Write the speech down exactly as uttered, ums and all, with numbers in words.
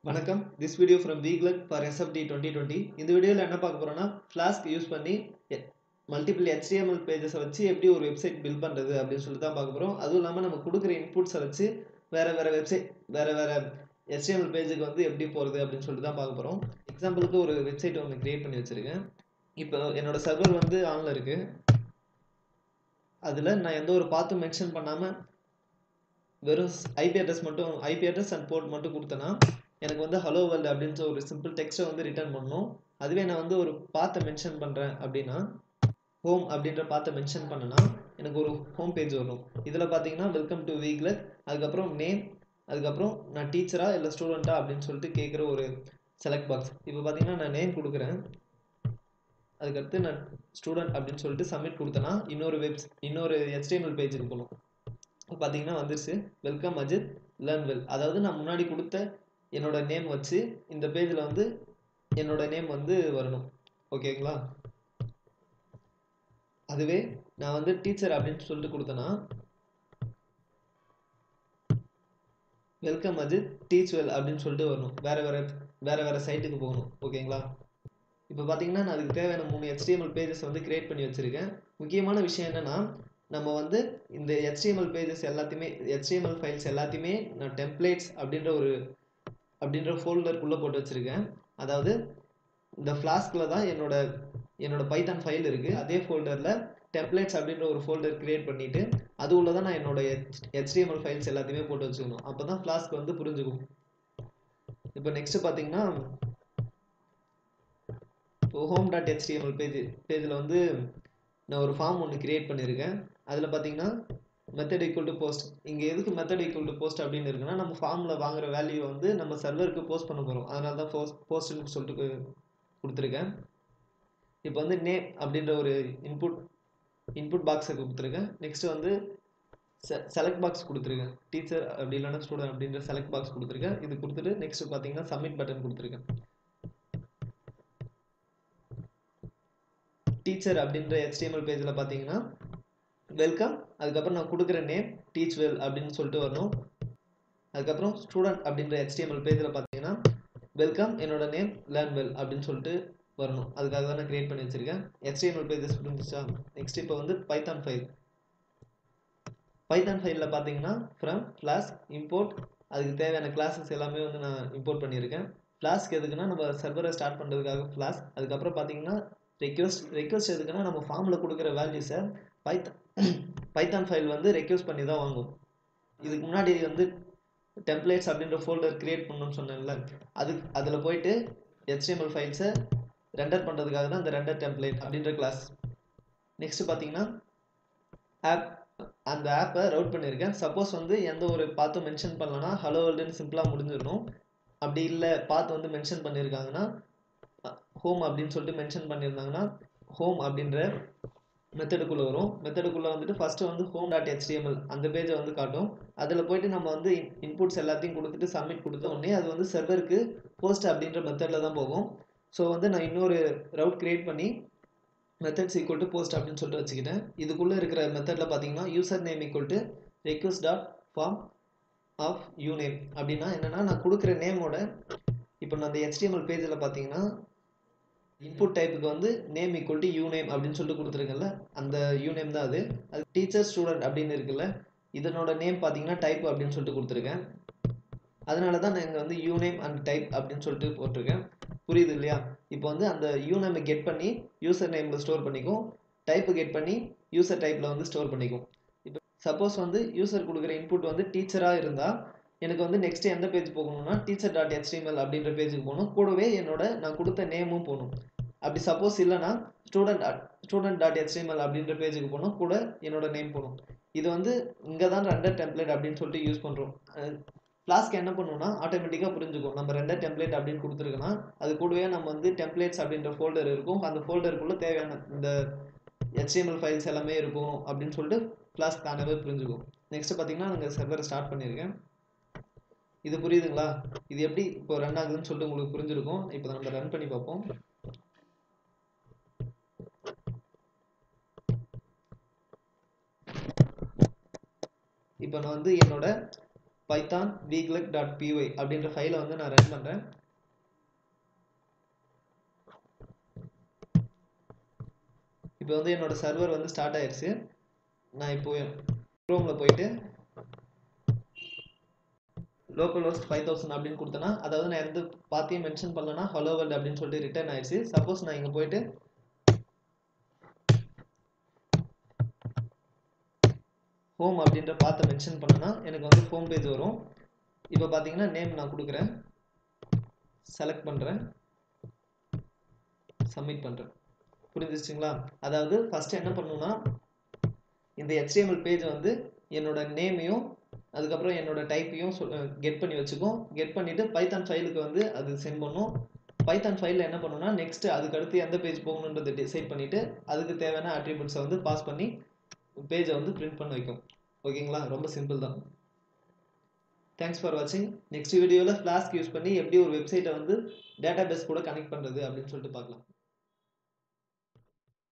வணக்கம். This video from V G L U G for S F D twenty twenty. இந்த வீடியோல என்ன பார்க்க போறோம்னா Flask யூஸ் பண்ணி multiple H T M L pages வச்சு எப்படி ஒரு வெப்சைட் பில்ட் பண்றது அப்படின்னு சொல்லி தான் பார்க்க போறோம். அதுவும் இல்லாம நம்ம கொடுக்குற இன்புட்ஸை வச்சு வேற வேற வெப்சைட் வேற வேற H T M L பேஜுக்கு வந்து எப்படி போறது அப்படின்னு சொல்லி தான் பார்க்க போறோம். எக்ஸாம்பிளுக்கு ஒரு வெப்சைட் ஒன்று கிரியேட் பண்ணி வச்சிருக்கேன். இப்போ என்னோட சர்வர் வந்து ஆன்ல இருக்கு. அதுல நான் எந்த ஒரு பாத்தும் மென்ஷன் பண்ணாம வெறும் ஐபி அட்ரஸ் மட்டும் ஐபி அட்ரஸ் அண்ட் போர்ட் மட்டும் கொடுத்தேன்னா எனக்கு வந்து ஹலோ வேர்ல்டு அப்படின்ற ஒரு சிம்பிள் டெக்ஸ்ட்டை வந்து ரிட்டர்ன் பண்ணணும். அதுவே நான் வந்து ஒரு பாத்தை மென்ஷன் பண்ணுறேன் அப்படின்னா ஹோம் அப்படின்ற பாத்தை மென்ஷன் பண்ணனா எனக்கு ஒரு ஹோம் பேஜ் வரும். இதில் பார்த்தீங்கன்னா welcome to V G L U G, அதுக்கப்புறம் நேம், அதுக்கப்புறம் நான் டீச்சரா இல்லை ஸ்டூடெண்ட்டா அப்படின்னு சொல்லிட்டு கேட்குற ஒரு செலக்ட் பாக்ஸ். இப்போ பார்த்தீங்கன்னா நான் நேம் கொடுக்குறேன், அதுக்கடுத்து நான் ஸ்டூடெண்ட் அப்படின்னு சொல்லிட்டு சப்மிட் கொடுத்தேன்னா இன்னொரு வெப்ஸ் இன்னொரு H T M L பேஜுக்கு போகணும். இப்போ பார்த்தீங்கன்னா வந்துருச்சு வெல்கம் அஜித் லேர்ன் வெல். அதாவது நான் முன்னாடி கொடுத்த என்னோட நேம் வச்சு இந்த பேஜில் வந்து என்னோட நேம் வந்து வரணும். ஓகேங்களா? அதுவே நான் வந்து டீச்சர் அப்படின்னு சொல்லிட்டு கொடுத்தேன்னா வெல்கம் அஜித் டீச் வெல் அப்படின்னு சொல்லிட்டு வரணும். வேற வேற வேற வேற சைட்டுக்கு போகணும். ஓகேங்களா? இப்போ பார்த்தீங்கன்னா நான் அதுக்கு தேவையான மூணு H T M L pages வந்து கிரியேட் பண்ணி வச்சிருக்கேன். முக்கியமான விஷயம் என்னன்னா நம்ம வந்து இந்த H T M L pages எல்லாத்தையுமே H T M L files எல்லாத்தையுமே நான் டெம்ப்ளேட்ஸ் அப்படின்ற ஒரு அப்படின்ற ஃபோல்டருக்குள்ளே போட்டு வச்சிருக்கேன். அதாவது இந்த ஃப்ளாஸ்கில் தான் என்னோட என்னோட பைத்தான் ஃபைல் இருக்கு. அதே ஃபோல்டரில் டெம்ப்ளேட்ஸ் அப்படின்ற ஒரு ஃபோல்டர் கிரியேட் பண்ணிட்டு அது உள்ள தான் நான் என்னோட H T M L files எல்லாத்தையுமே போட்டு வச்சுக்கணும். அப்போ தான் ஃப்ளாஸ்க் வந்து புரிஞ்சுக்கும். இப்போ நெக்ஸ்ட் பார்த்தீங்கன்னா இப்போ ஹோம் டாட் HTML பேஜ் பேஜில் வந்து நான் ஒரு ஃபார்ம் ஒன்று கிரியேட் பண்ணியிருக்கேன். அதில் பார்த்தீங்கன்னா மெத்தட் ஈக்குவல் டு போஸ்ட். இங்கே எதுக்கு மெத்தட் ஈக்குவல் டு போஸ்ட் அப்படின்னு இருக்குன்னா நம்ம ஃபார்மில் வாங்குற வேல்யூ வந்து நம்ம சர்வருக்கு போஸ்ட் பண்ண போகிறோம். அதனால தான் போஸ்ட் போஸ்ட்னு சொல்லிட்டு கொடுத்துருக்கேன். இப்போ வந்து நேம் அப்படின்ற ஒரு இன்புட் இன்புட் பாக்ஸை கொடுத்துருக்கேன். நெக்ஸ்ட் வந்து செலக்ட் பாக்ஸ் கொடுத்துருக்கேன். டீச்சர் அப்படி இல்லைன்னா ஸ்டூடெண்ட் அப்படின்ற செலக்ட் பாக்ஸ் கொடுத்துருக்கேன். இது கொடுத்துட்டு நெக்ஸ்ட் பார்த்தீங்கன்னா சப்மிட் பட்டன் கொடுத்துருக்கேன். டீச்சர் அப்படின்ற H T M L பேஜில் பார்த்தீங்கன்னா வெல்கம், அதுக்கப்புறம் நான் கொடுக்குற நேம் டீச் வெல் அப்படின்னு சொல்லிட்டு வரணும். அதுக்கப்புறம் ஸ்டூடெண்ட் அப்படின்ற H T M L பேஜில் பார்த்தீங்கன்னா வெல்கம் என்னோட நேம் லேர்ன் வெல் அப்படின்னு சொல்லிட்டு வரணும். அதுக்காக தான் நான் கிரியேட் பண்ணி வச்சிருக்கேன். H T M L pages புரிஞ்சிச்சா? நெக்ஸ்ட் இப்போ வந்து பைத்தான் ஃபைல் பைத்தான் ஃபைலில் பார்த்தீங்கன்னா ஃப்ரம் ஃப்ளாஸ்க் இம்போர்ட் அதுக்கு தேவையான கிளாஸஸ் எல்லாமே வந்து நான் இம்போர்ட் பண்ணியிருக்கேன். ஃப்ளாஸ்க் எதுக்குன்னா நம்ம சர்வரை ஸ்டார்ட் பண்ணுறதுக்காக ஃப்ளாஸ்க். அதுக்கப்புறம் பார்த்தீங்கன்னா ரெக்வஸ்ட் ரெக்வஸ்ட் எதுக்குன்னா நம்ம ஃபார்மில் கொடுக்குற வேல்யூஸை பைத்தான் பைத்தான் ஃபைல் வந்து ரெக்வஸ்ட் பண்ணி தான் வாங்கும். இதுக்கு முன்னாடி வந்து டெம்ப்ளேட்ஸ் அப்படின்ற ஃபோல்டர் கிரியேட் பண்ணணும்னு சொன்னேன்ல, அது அதில் போயிட்டு H T M L ஃபைல்ஸை ரெண்டர் பண்ணுறதுக்காக தான் இந்த ரெண்டர் டெம்ப்ளேட் அப்படின்ற கிளாஸ். நெக்ஸ்ட் பார்த்தீங்கன்னா ஆப் அந்த ஆப்பை ரவுட் பண்ணியிருக்கேன். சப்போஸ் வந்து எந்த ஒரு பாத்தும் மென்ஷன் பண்ணலன்னா ஹலோ வேர்ல்டுன்னு சிம்பிளாக முடிஞ்சிடணும். அப்படி இல்லை பாத் வந்து மென்ஷன் பண்ணியிருக்காங்கன்னா ஹோம் அப்படின்னு சொல்லிட்டு மென்ஷன் பண்ணியிருந்தாங்கன்னா ஹோம் அப்படின்ற மெத்தடுக்குள்ளே வரும். மெத்தடுக்குள்ளே வந்துட்டு ஃபஸ்ட்டு வந்து ஹோம் டாட் HTML அந்த பேஜை வந்து காட்டும். அதில் போயிட்டு நம்ம வந்து இன்புட்ஸ் எல்லாத்தையும் கொடுத்துட்டு சப்மிட் கொடுத்த உடனே அது வந்து சர்வருக்கு போஸ்ட் அப்படின்ற மெத்தடில் தான் போகும். ஸோ வந்து நான் இன்னொரு ரவுட் கிரியேட் பண்ணி மெத்தட்ஸ் ஈக்குவல் டு போஸ்ட் அப்படின்னு சொல்லிட்டு வச்சுக்கிட்டேன். இதுக்குள்ளே இருக்கிற மெத்தடில் பார்த்தீங்கன்னா user name equal to request dot form of u name. அப்படின்னா என்னென்னா நான் கொடுக்குற நேமோட இப்போ நான் அந்த H T M L பேஜில் பார்த்தீங்கன்னா இன்புட் டைப்புக்கு வந்து name equal to u name அப்படின்னு சொல்லிட்டு கொடுத்துருக்கேன்ல, அந்த யூ நேம் தான் அது. அது டீச்சர் ஸ்டூடெண்ட் அப்படின்னு இருக்குல்ல, இதனோட நேம் பார்த்தீங்கன்னா டைப் அப்படின்னு சொல்லிட்டு கொடுத்துருக்கேன். அதனால தான் நான் இங்கே வந்து யூ நேம் அண்ட் டைப் அப்படின்னு சொல்லிட்டு போட்டிருக்கேன். புரியுது இல்லையா? இப்போ வந்து அந்த யூ நேமை கெட் பண்ணி யூசர் நேமில் ஸ்டோர் பண்ணிக்கும், டைப்பு கெட் பண்ணி யூசர் டைப்பில் வந்து ஸ்டோர் பண்ணிக்கும். இப்போ சப்போஸ் வந்து யூசர் கொடுக்குற இன்புட் வந்து டீச்சராக இருந்தால் எனக்கு வந்து நெக்ஸ்ட் எந்த பேஜ் போகணும்னா டீச்சர் டாட் HTML அப்படின்ற பேஜுக்கு போகணும். கூடவே என்னோட நான் கொடுத்த நேமும் போகணும். அப்படி சப்போஸ் இல்லைனா ஸ்டூடெண்ட் ஸ்டூடெண்ட் டாட் HTML அப்படின்ற பேஜுக்கு போகணும், கூட என்னோட நேம் போகணும். இது வந்து இங்கே தான் ரெண்டர் டெம்ப்ளேட் அப்படின்னு சொல்லிட்டு யூஸ் பண்ணுறோம். ஃப்ளாஸ்க் என்ன பண்ணுவோம்னா ஆட்டோமேட்டிக்காக புரிஞ்சுக்கும் நம்ம ரெண்டர் டெம்ப்ளேட் அப்படின்னு கொடுத்துருக்கோன்னா அது கூடவே நம்ம வந்து டெம்ப்ளேட்ஸ் அப்படின்ற ஃபோல்டர் இருக்கும். அந்த ஃபோல்டருக்குள்ளே தேவையான இந்த H T M L files எல்லாமே இருக்கும் அப்படின்னு சொல்லிட்டு ஃப்ளாஸ்க் தானாகவே புரிஞ்சுக்கும். நெக்ஸ்ட் பார்த்தீங்கன்னா நாங்கள் சர்வரை ஸ்டார்ட் பண்ணியிருக்கேன். இது புரியுதுங்களா? இது எப்படி இப்போ ரன் ஆகுதுன்னு சொல்லிட்டு உங்களுக்கு புரிஞ்சிருக்கும். இப்போ நம்ம ரன் பண்ணி பார்ப்போம். இப்போ நான் வந்து என்னோட பைத்தான் vglug டாட் py அப்படின்ற ஃபைலை வந்து நான் ரன் பண்ணுறேன். இப்போ வந்து என்னோட சர்வர் வந்து ஸ்டார்ட் ஆயிடுச்சு. நான் இப்போ குரோமில் போயிட்டு லோக்கல் ஹோஸ்ட் ஃபைவ் தௌசண்ட் அப்படின்னு கொடுத்தேன்னா, அதாவது நான் எந்த பார்த்தையும் மென்ஷன் பண்ணலன்னா ஹலோ வேர்ல்ட் அப்படின்னு சொல்லிட்டு ரிட்டர்ன் ஆயிடுச்சு. சப்போஸ் நான் இங்கே போயிட்டு ஹோம் அப்படின்ற பார்த்து மென்ஷன் பண்ணேன்னா எனக்கு வந்து ஹோம் பேஜ் வரும். இப்போ பார்த்தீங்கன்னா நேம் நான் கொடுக்குறேன், செலக்ட் பண்ணுறேன், சப்மிட் பண்ணுறேன். புரிஞ்சிச்சுங்களா? அதாவது ஃபர்ஸ்ட் என்ன பண்ணணும்னா, இந்த ஹெச்டிஎம்எல் பேஜ் வந்து என்னோட நேமையும் அதுக்கப்புறம் என்னோட டைப்பையும் கெட் பண்ணி வச்சுக்கும். கெட் பண்ணிவிட்டு பைத்தான் ஃபைலுக்கு வந்து அது சென்ட் பண்ணும். பைத்தான் ஃபைலில் என்ன பண்ணணும்னா நெக்ஸ்ட் அதுக்கு அடுத்து எந்த பேஜ் போகணுன்றதை டிசைட் பண்ணிவிட்டு அதுக்கு தேவையான அட்ரிபியூட்ஸை வந்து பாஸ் பண்ணி பேஜை வந்து பிரிண்ட் பண்ண வைக்கும். ஓகேங்களா? ரொம்ப சிம்பிள் தான். தேங்க்ஸ் ஃபார் வாட்சிங். நெக்ஸ்ட் வீடியோவில் ஃப்ளாஸ்க் யூஸ் பண்ணி எப்படி ஒரு வெப்சைட்டை வந்து டேட்டா பேஸ் கூட கனெக்ட் பண்ணுறது அப்படின்னு சொல்லிட்டு பார்க்கலாம்.